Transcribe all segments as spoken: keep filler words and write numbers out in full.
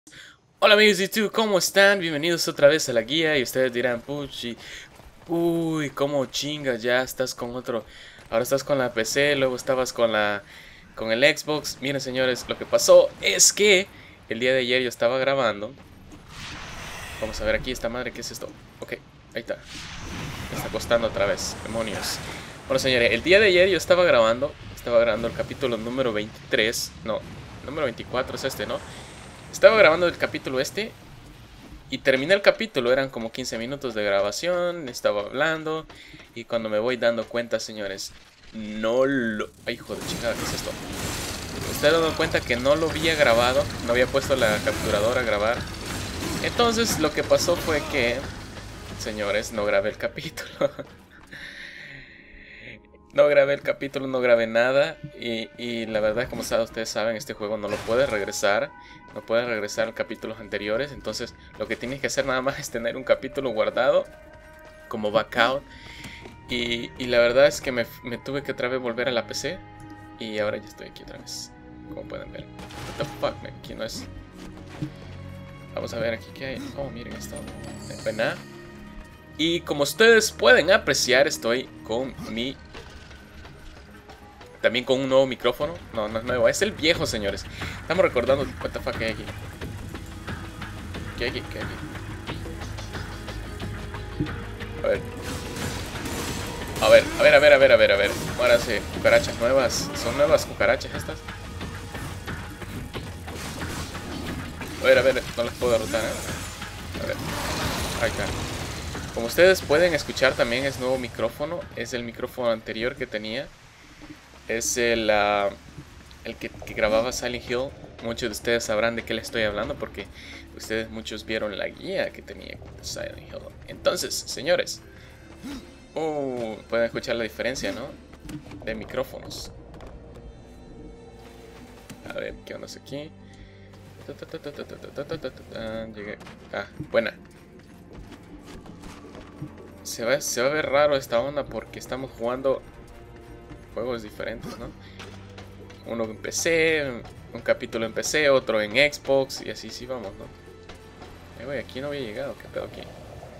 Hola amigos de YouTube, ¿cómo están? Bienvenidos otra vez a la guía. Y ustedes dirán, puchi, uy, cómo chinga, ya estás con otro. Ahora estás con la P C, luego estabas con la con el Xbox. Miren señores, lo que pasó es que el día de ayer yo estaba grabando. Vamos a ver aquí esta madre, ¿qué es esto? Ok, ahí está. Me está costando otra vez, demonios. Bueno señores, el día de ayer yo estaba grabando. Estaba grabando el capítulo número veintitrés. No, número veinticuatro es este, ¿no? Estaba grabando el capítulo este y terminé el capítulo, eran como quince minutos de grabación, estaba hablando y cuando me voy dando cuenta, señores, no lo... ¡Ay, hijo de chingada! ¿Qué es esto? Me estoy dando cuenta que no lo había grabado, no había puesto la capturadora a grabar. Entonces lo que pasó fue que, señores, no grabé el capítulo. No grabé el capítulo, no grabé nada y, y la verdad, como ustedes saben, este juego no lo puede regresar. No puede regresar a capítulos anteriores. Entonces lo que tienes que hacer nada más es tener un capítulo guardado como backup. Y, y la verdad es que me, me tuve que otra vez volver a la P C. Y ahora ya estoy aquí otra vez, como pueden ver. What the fuck, man, aquí no es. Vamos a ver aquí qué hay. Oh, miren esto. Buena. Y como ustedes pueden apreciar, estoy con mi... También con un nuevo micrófono. No, no es nuevo, es el viejo, señores. Estamos recordando. What the fuck, ¿qué hay aquí? ¿Qué hay aquí? ¿Qué hay aquí? A ver. A ver, a ver, a ver, a ver, a ver, a ver. Ahora sí, cucarachas nuevas. ¿Son nuevas cucarachas estas? A ver, a ver, no las puedo derrotar, ¿eh? A ver. Ahí está. Como ustedes pueden escuchar, también es nuevo micrófono. Es el micrófono anterior que tenía. Es el, uh, el que, que grababa Silent Hill. Muchos de ustedes sabrán de qué les estoy hablando porque ustedes muchos vieron la guía que tenía con Silent Hill. Entonces, señores, uh, pueden escuchar la diferencia, ¿no? De micrófonos. A ver, ¿qué onda aquí? Llegué. Ah, buena. Se va, se va a ver raro esta onda porque estamos jugando juegos diferentes, ¿no? Uno en P C, un capítulo en P C, otro en Xbox y así sí vamos, ¿no? Eh, güey, aquí no había llegado, ¿qué pedo aquí?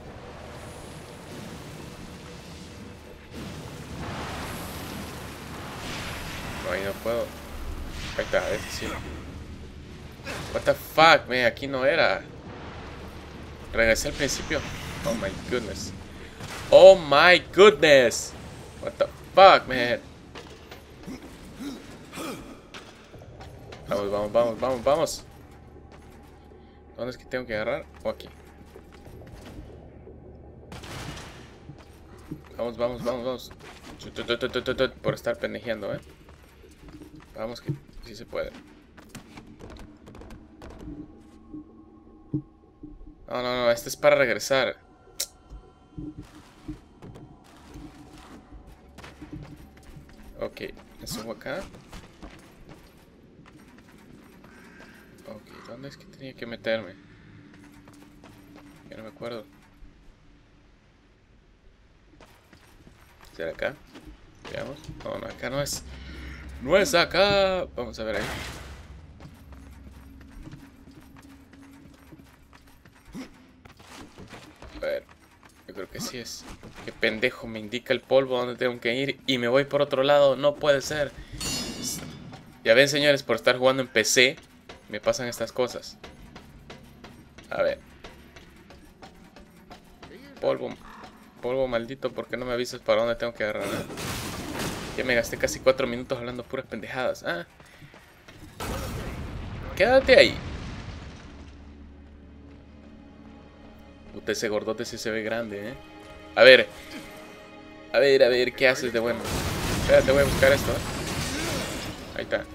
No, ahí no puedo. Ahí está, ese sí. What the fuck, man, aquí no era. Regresé al principio. Oh my goodness. Oh my goodness. What the fuck, man. Vamos, vamos, vamos, vamos, vamos. ¿Dónde es que tengo que agarrar? O aquí. Vamos, vamos, vamos, vamos. Por estar pendejeando, eh. Vamos que sí se puede. No, no, no, este es para regresar. Ok, me subo acá. Ok, ¿dónde es que tenía que meterme? Ya no me acuerdo. ¿Será acá? Veamos. No, no, acá no es. No es acá. Vamos a ver ahí. A ver. Yo creo que sí es. Qué pendejo, me indica el polvo donde tengo que ir y me voy por otro lado. No puede ser. Ya ven, señores, por estar jugando en P C me pasan estas cosas. A ver. Polvo. Polvo maldito, ¿por qué no me avisas para dónde tengo que agarrar? ¿Eh? Ya me gasté casi cuatro minutos hablando puras pendejadas. Ah. Quédate ahí. Puta, ese gordote sí se ve grande, ¿eh? A ver. A ver, a ver, ¿qué haces de bueno? Espérate, voy a buscar esto, ¿eh? Ahí está.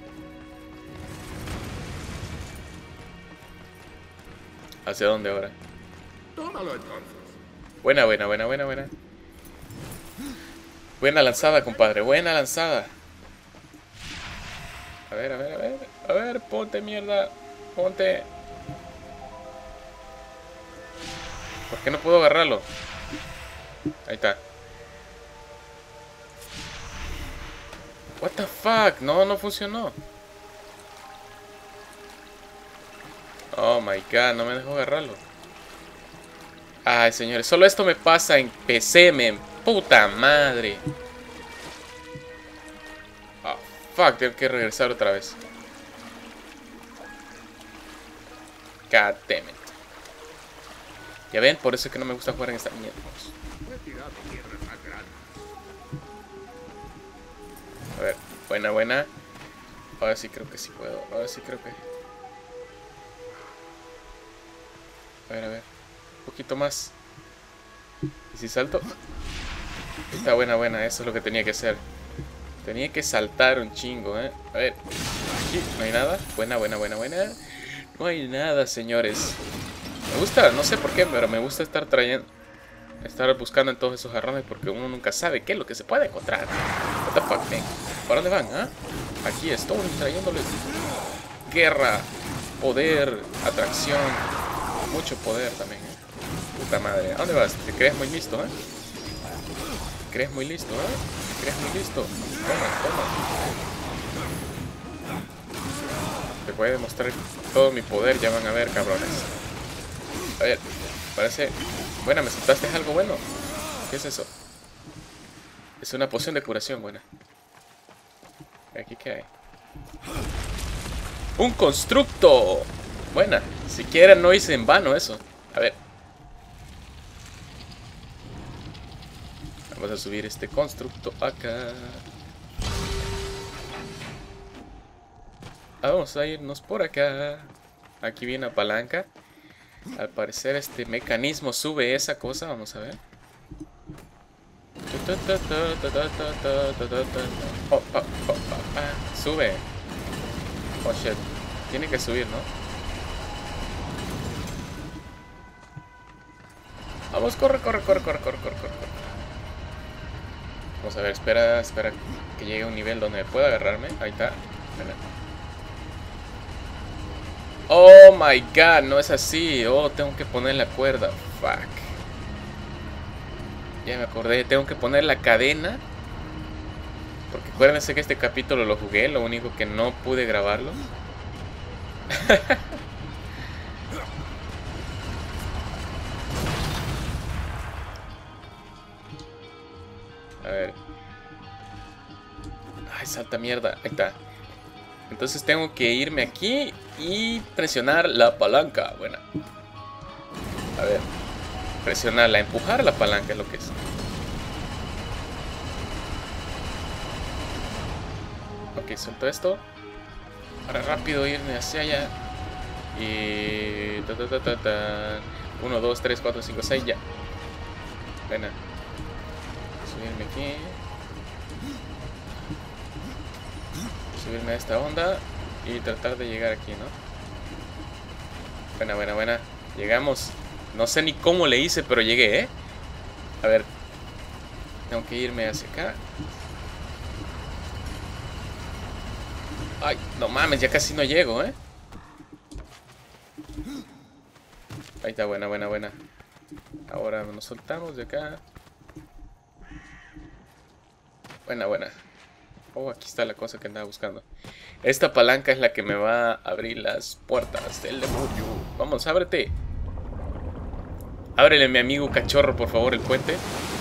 ¿Hacia dónde ahora? Tómalo entonces. Buena, buena, buena, buena, buena. Buena lanzada, compadre. Buena lanzada. A ver, a ver, a ver. A ver, ponte mierda. Ponte. ¿Por qué no puedo agarrarlo? Ahí está. What the fuck? No, no funcionó. Oh my god, no me dejó agarrarlo. Ay, señores, solo esto me pasa en P C, men. Puta madre. Oh, fuck, tengo que regresar otra vez. God damn it. Ya ven, por eso es que no me gusta jugar en esta mierda. A ver, buena, buena. Ahora sí creo que sí puedo. Ahora sí creo que... A ver, a ver. Un poquito más. ¿Y si salto? Está buena, buena. Eso es lo que tenía que hacer. Tenía que saltar un chingo, ¿eh? A ver. Aquí no hay nada. Buena, buena, buena, buena. No hay nada, señores. Me gusta, no sé por qué, pero me gusta estar trayendo... Estar buscando en todos esos jarrones porque uno nunca sabe qué es lo que se puede encontrar. What the fuck, man? ¿Para dónde van, ah? ¿eh? Aquí estoy trayéndoles guerra, poder, atracción. Mucho poder también, ¿eh? Puta madre. ¿A dónde vas? ¿Te crees muy listo, eh? ¿Te crees muy listo, eh? ¿Te crees muy listo? Toma, toma. Te voy a demostrar todo mi poder, ya van a ver, cabrones. A ver, parece... Buena, ¿me soltaste algo bueno? ¿Qué es eso? Es una poción de curación, buena. ¿Aquí qué hay? ¡Un constructo! Buena, siquiera no hice en vano eso. A ver. Vamos a subir este constructo acá. Vamos a irnos por acá. Aquí viene la palanca. Al parecer este mecanismo sube esa cosa. Vamos a ver. Oh, oh, oh, oh, ah, sube. Oh shit. Tiene que subir, ¿no? Vamos, corre, corre, corre, corre, corre, corre, corre. Vamos a ver, espera, espera que llegue a un nivel donde pueda agarrarme. Ahí está. Espera. Oh my god, no es así. Oh, tengo que poner la cuerda. Fuck. Ya me acordé, tengo que poner la cadena. Porque acuérdense que este capítulo lo jugué, lo único que no pude grabarlo. A ver. Ay, salta mierda. Ahí está. Entonces tengo que irme aquí y presionar la palanca. Bueno. A ver. Presionarla, empujar la palanca es lo que es. Ok, suelto esto. Para rápido irme hacia allá. Y... Ta, ta, ta, ta, ta. uno, dos, tres, cuatro, cinco, seis, ya. Buena. Subirme aquí. Subirme a esta onda y tratar de llegar aquí, ¿no? Buena, buena, buena. Llegamos. No sé ni cómo le hice, pero llegué, ¿eh? A ver. Tengo que irme hacia acá. Ay, no mames, ya casi no llego, ¿eh? Ahí está, buena, buena, buena. Ahora nos soltamos de acá. Buena, buena. Oh, aquí está la cosa que andaba buscando. Esta palanca es la que me va a abrir las puertas del demonio. Vamos, ábrete. Ábrele, mi amigo cachorro, por favor, el puente.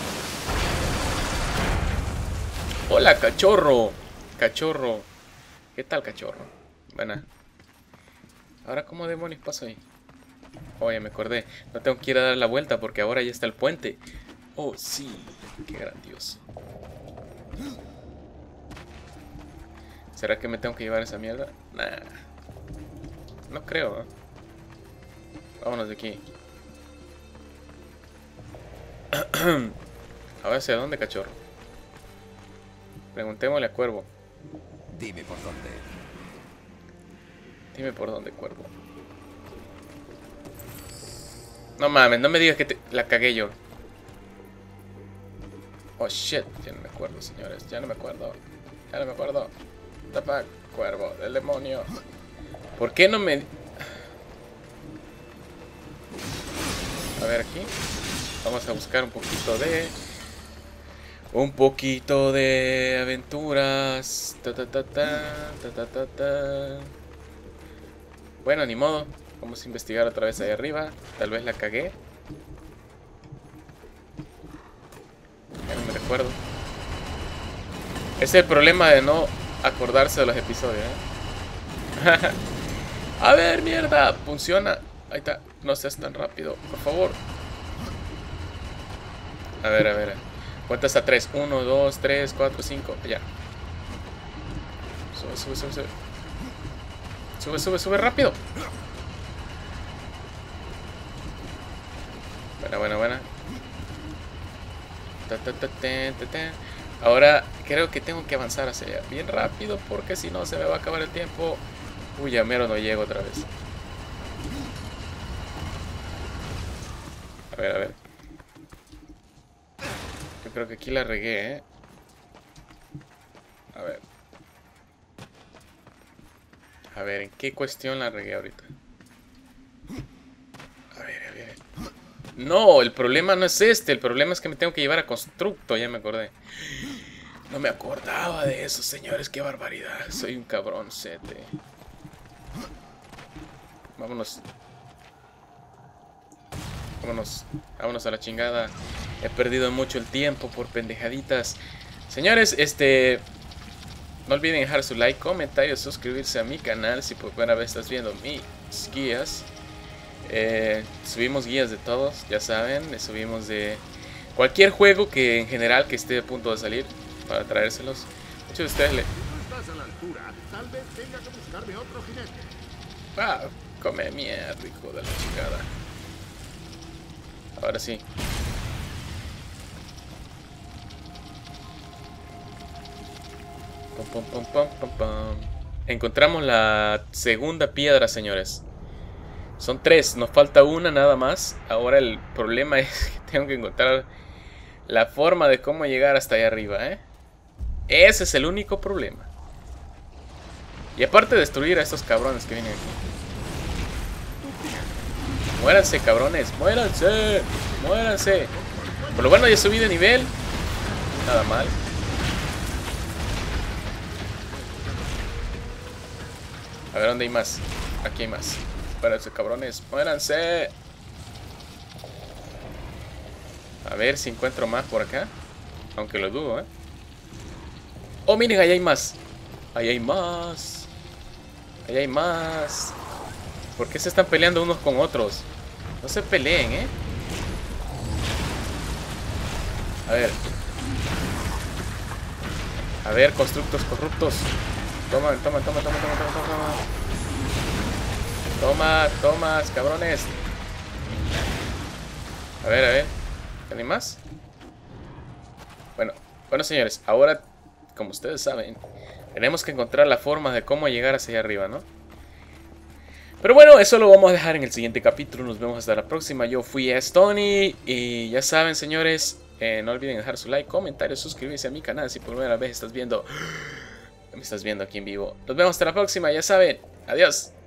Hola, cachorro. Cachorro. ¿Qué tal, cachorro? Buena. Ahora, ¿cómo demonios paso ahí? Oh, ya me acordé. No tengo que ir a dar la vuelta porque ahora ya está el puente. Oh, sí. Qué grandioso. ¿Será que me tengo que llevar esa mierda? Nah. No creo, ¿eh? Vámonos de aquí. Ahora, ¿hacia dónde, cachorro? Preguntémosle a Cuervo. Dime por dónde. Dime por dónde, Cuervo. No mames, no me digas que te... la cagué yo. Oh shit, ya no me acuerdo, señores. Ya no me acuerdo. Ya no me acuerdo. Tapa, Cuervo, del demonio. ¿Por qué no me...? A ver, aquí. Vamos a buscar un poquito de... Un poquito de aventuras. Ta, ta, ta, ta, ta, ta, ta, ta. Bueno, ni modo. Vamos a investigar otra vez ahí arriba. Tal vez la cagué. Ya no me recuerdo. Ese es el problema de no acordarse de los episodios, ¿eh? A ver, mierda. Funciona. Ahí está. No seas tan rápido, por favor. A ver, a ver. Cuenta hasta tres. uno, dos, tres, cuatro, cinco. Ya. Sube, sube, sube, sube. Sube, sube, sube rápido. Buena, buena, buena. Ta, ta, ta, ta, ta, ta. Ahora creo que tengo que avanzar hacia allá bien rápido, porque si no se me va a acabar el tiempo. Uy, ya mero no llego otra vez. A ver, a ver. Yo creo que aquí la regué, ¿eh? A ver. A ver, ¿en qué cuestión la regué ahorita? A ver, a ver. No, el problema no es este. El problema es que me tengo que llevar a Constructo. Ya me acordé. No me acordaba de eso, señores. Qué barbaridad. Soy un cabroncete. Vámonos. Vámonos. Vámonos a la chingada. He perdido mucho el tiempo por pendejaditas. Señores, este... no olviden dejar su like, comentario, suscribirse a mi canal si por primera vez estás viendo mis guías. Eh, subimos guías de todos, ya saben. Subimos de cualquier juego que en general que esté a punto de salir para traérselos. Muchos de ustedes le... Si no estás a la altura, tal vez tenga que buscarme otro jinete. Ah, come mierda, hijo de la chingada. Ahora sí. Pum, pum, pum, pum, pum. Encontramos la segunda piedra, señores. Son tres, nos falta una nada más. Ahora el problema es que tengo que encontrar la forma de cómo llegar hasta allá arriba, ¿eh? Ese es el único problema. Y aparte de destruir a estos cabrones que vienen aquí. Muéranse, cabrones, muéranse. Muéranse. Por lo bueno ya subí de nivel. Nada mal. A ver, ¿dónde hay más? Aquí hay más. Espérense, cabrones. ¡Muéranse! A ver si encuentro más por acá. Aunque lo dudo, ¿eh? ¡Oh, miren! Ahí hay más. Ahí hay más. Ahí hay más. ¿Por qué se están peleando unos con otros? No se peleen, ¿eh? A ver. A ver, constructos corruptos. Toma, toma, toma, toma, toma, toma, toma. Toma, tomas, cabrones. A ver, a ver. ¿Hay más? Bueno, bueno, señores. Ahora, como ustedes saben, tenemos que encontrar la forma de cómo llegar hacia allá arriba, ¿no? Pero bueno, eso lo vamos a dejar en el siguiente capítulo. Nos vemos hasta la próxima. Yo fui Stony. Y ya saben, señores, eh, no olviden dejar su like, comentario, suscribirse a mi canal si por primera vez estás viendo... me estás viendo aquí en vivo. Nos vemos hasta la próxima, ya saben. Adiós.